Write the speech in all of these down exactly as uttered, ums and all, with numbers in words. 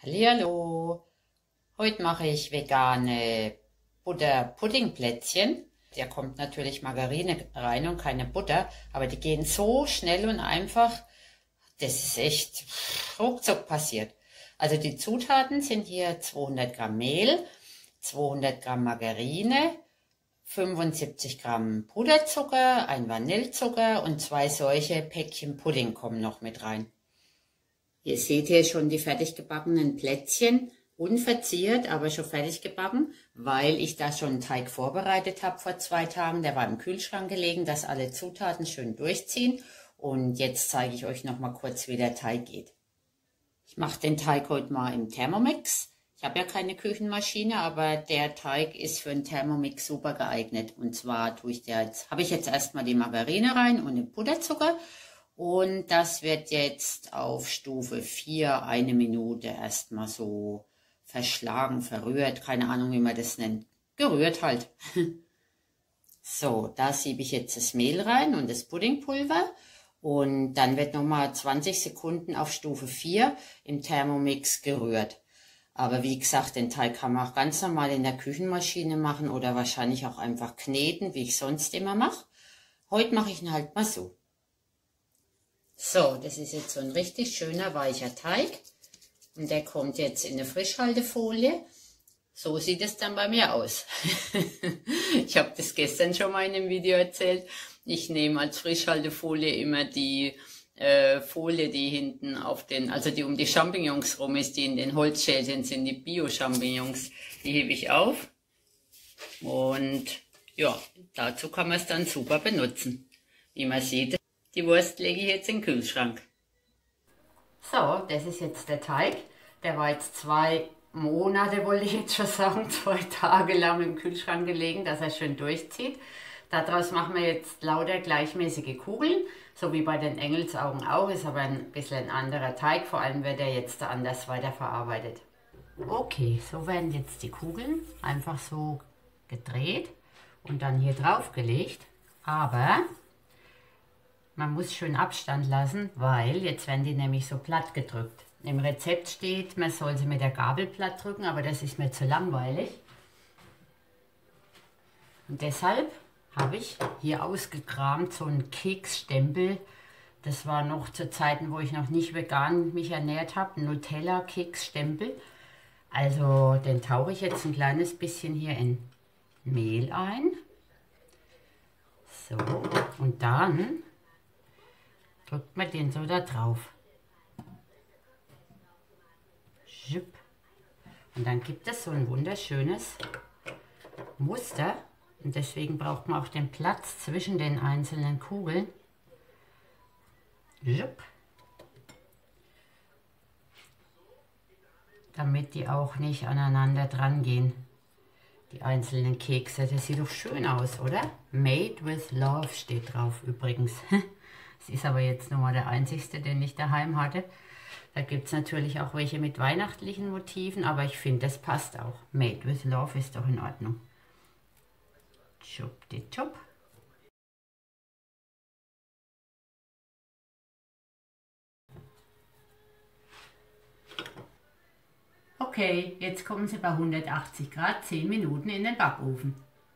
Hallihallo! Heute mache ich vegane Butter-Puddingplätzchen. Da kommt natürlich Margarine rein und keine Butter, aber die gehen so schnell und einfach, das ist echt ruckzuck passiert. Also die Zutaten sind hier zweihundert Gramm Mehl, zweihundert Gramm Margarine, fünfundsiebzig Gramm Puderzucker, ein Vanillezucker und zwei solche Päckchen Pudding kommen noch mit rein. Ihr seht hier schon die fertig gebackenen Plätzchen, unverziert, aber schon fertig gebacken, weil ich da schon einen Teig vorbereitet habe vor zwei Tagen. Der war im Kühlschrank gelegen, dass alle Zutaten schön durchziehen. Und jetzt zeige ich euch noch mal kurz, wie der Teig geht. Ich mache den Teig heute mal im Thermomix. Ich habe ja keine Küchenmaschine, aber der Teig ist für einen Thermomix super geeignet. Und zwar tue ich der jetzt, habe ich jetzt erstmal die Margarine rein und den Puderzucker. Und das wird jetzt auf Stufe vier eine Minute erstmal so verschlagen, verrührt, keine Ahnung, wie man das nennt. Gerührt halt. So, da siebe ich jetzt das Mehl rein und das Puddingpulver. Und dann wird nochmal zwanzig Sekunden auf Stufe vier im Thermomix gerührt. Aber wie gesagt, den Teig kann man auch ganz normal in der Küchenmaschine machen oder wahrscheinlich auch einfach kneten, wie ich sonst immer mache. Heute mache ich ihn halt mal so. So, das ist jetzt so ein richtig schöner, weicher Teig. Und der kommt jetzt in eine Frischhaltefolie. So sieht es dann bei mir aus. Ich habe das gestern schon mal in einem Video erzählt. Ich nehme als Frischhaltefolie immer die äh, Folie, die hinten auf den, also die um die Champignons rum ist, die in den Holzschälchen sind, die Bio-Champignons. Die hebe ich auf. Und ja, dazu kann man es dann super benutzen. Wie man sieht. Die Wurst lege ich jetzt in den Kühlschrank. So, das ist jetzt der Teig. Der war jetzt zwei Monate, wollte ich jetzt schon sagen, zwei Tage lang im Kühlschrank gelegen, dass er schön durchzieht. Daraus machen wir jetzt lauter gleichmäßige Kugeln, so wie bei den Engelsaugen auch, ist aber ein bisschen ein anderer Teig, vor allem wird er jetzt anders weiterverarbeitet. Okay, so werden jetzt die Kugeln einfach so gedreht und dann hier drauf gelegt, aber man muss schön Abstand lassen, weil jetzt werden die nämlich so platt gedrückt. Im Rezept steht, man soll sie mit der Gabel platt drücken, aber das ist mir zu langweilig. Und deshalb habe ich hier ausgekramt so einen Keksstempel. Das war noch zu Zeiten, wo ich noch nicht vegan mich ernährt habe, ein Nutella-Keksstempel. Also den tauche ich jetzt ein kleines bisschen hier in Mehl ein. So, und dann drückt man den so da drauf. Und dann gibt es so ein wunderschönes Muster. Und deswegen braucht man auch den Platz zwischen den einzelnen Kugeln. Damit die auch nicht aneinander dran gehen. Die einzelnen Kekse. Das sieht doch schön aus, oder? Made with Love steht drauf übrigens. Es ist aber jetzt nur mal der einzigste, den ich daheim hatte. Da gibt es natürlich auch welche mit weihnachtlichen Motiven, aber ich finde, das passt auch. Made with Love ist doch in Ordnung. Schubdischub. Okay, jetzt kommen sie bei hundertachtzig Grad zehn Minuten in den Backofen.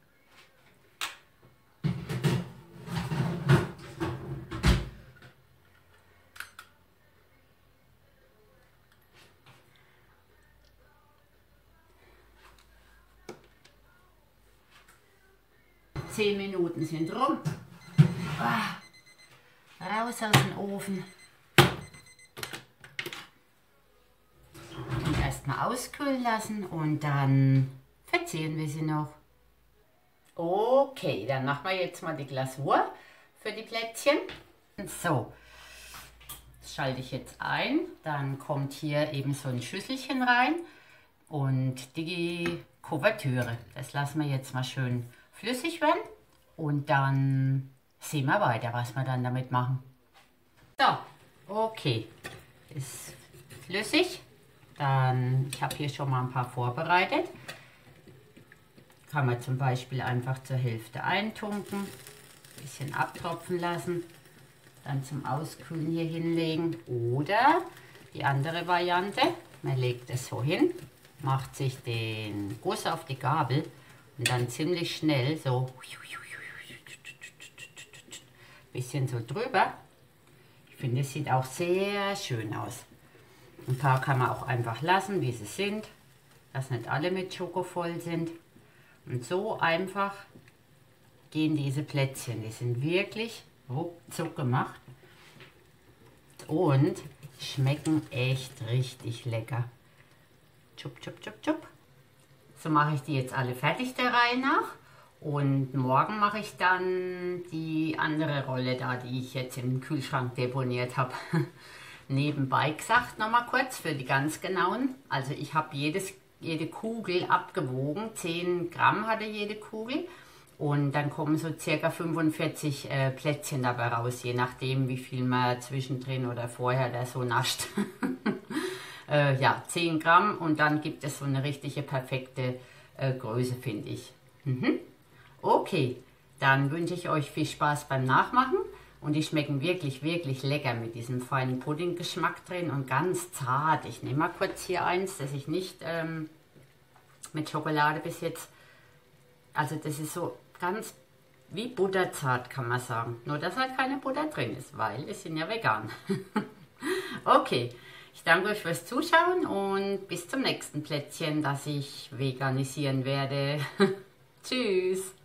zehn Minuten sind rum. Ah, raus aus dem Ofen. Und erstmal auskühlen lassen und dann verzieren wir sie noch. Okay, dann machen wir jetzt mal die Glasur für die Plätzchen. So, das schalte ich jetzt ein. Dann kommt hier eben so ein Schüsselchen rein und die Kuvertüre. Das lassen wir jetzt mal schön flüssig werden und dann sehen wir weiter, was wir dann damit machen. So, okay, ist flüssig. Dann, ich habe hier schon mal ein paar vorbereitet. Kann man zum Beispiel einfach zur Hälfte eintunken, ein bisschen abtropfen lassen, dann zum Auskühlen hier hinlegen. Oder die andere Variante, man legt es so hin, macht sich den Guss auf die Gabel und dann ziemlich schnell so bisschen so drüber. Ich finde, es sieht auch sehr schön aus. Ein paar kann man auch einfach lassen, wie sie sind, dass nicht alle mit Schoko voll sind. Und so einfach gehen diese Plätzchen. Die sind wirklich ruckzuck gemacht und schmecken echt richtig lecker. Tschupp, tschupp, tschupp, tschupp. So mache ich die jetzt alle fertig der Reihe nach. Und morgen mache ich dann die andere Rolle da, die ich jetzt im Kühlschrank deponiert habe. Nebenbei gesagt, nochmal kurz für die ganz genauen. Also ich habe jedes, jede Kugel abgewogen. zehn Gramm hatte jede Kugel. Und dann kommen so circa fünfundvierzig äh, Plätzchen dabei raus, je nachdem wie viel man zwischendrin oder vorher da so nascht. äh, ja, zehn Gramm und dann gibt es so eine richtige perfekte äh, Größe, finde ich. Mhm. Okay, dann wünsche ich euch viel Spaß beim Nachmachen und die schmecken wirklich, wirklich lecker mit diesem feinen Puddinggeschmack drin und ganz zart. Ich nehme mal kurz hier eins, das ich nicht ähm, mit Schokolade bis jetzt, also das ist so ganz wie butterzart, kann man sagen. Nur, dass halt keine Butter drin ist, weil wir sind ja vegan. Okay, ich danke euch fürs Zuschauen und bis zum nächsten Plätzchen, das ich veganisieren werde. Tschüss!